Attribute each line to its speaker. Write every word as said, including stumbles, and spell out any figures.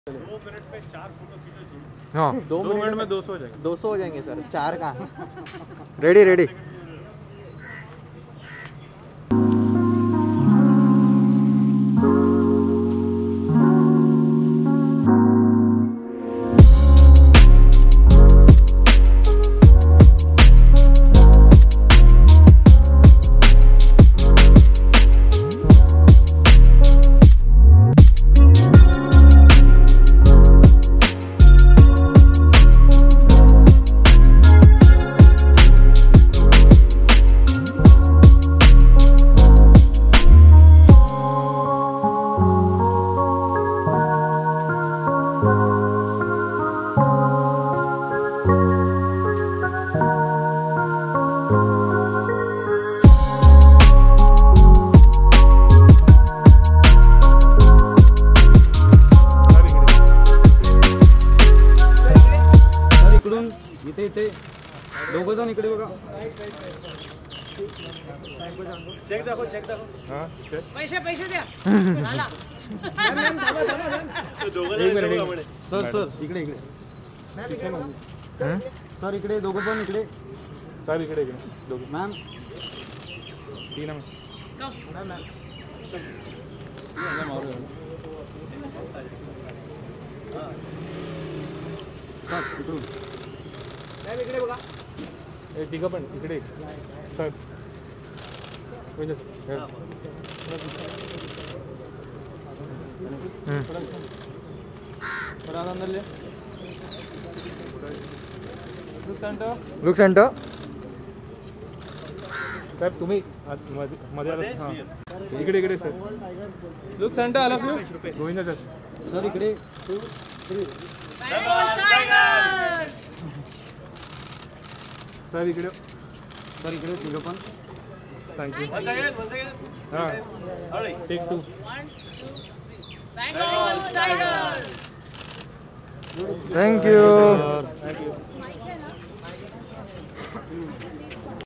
Speaker 1: दो मिनट में चार फोटो खींचो चाहिए।
Speaker 2: हाँ
Speaker 1: दो मिनट में दो सौ हो जाएंगे।
Speaker 3: दो सौ हो जाएंगे सर, चार का।
Speaker 2: Ready ready.
Speaker 3: इथे इथे दोघं जण इकडे बघा।
Speaker 1: चेक दाखव, चेक दाखव। हां
Speaker 4: पैसे पैसे द्या। झाला।
Speaker 3: सर सर इकडे इकडे सर इकडे दोघं पण इकडे
Speaker 1: सर इकडे इकडे दोघं
Speaker 3: मॅम
Speaker 1: तीन मॅम
Speaker 3: सर इकडून
Speaker 4: इकडे बघा।
Speaker 1: ए तिघं पण इकडे सर म्हणजे सर आनंदले लुक सेंटर
Speaker 2: लुक सेंटर
Speaker 1: साहेब तुम्ही मध्ये आला हां इकडे इकडे सर लुक सेंटर आला गोविंदा सर
Speaker 3: सर इकडे टू थ्री
Speaker 1: सर इकडे
Speaker 3: सर इकडे तिघं पण
Speaker 1: थँक्यू हां टेक टू
Speaker 2: थँक्यू
Speaker 1: थँक्यू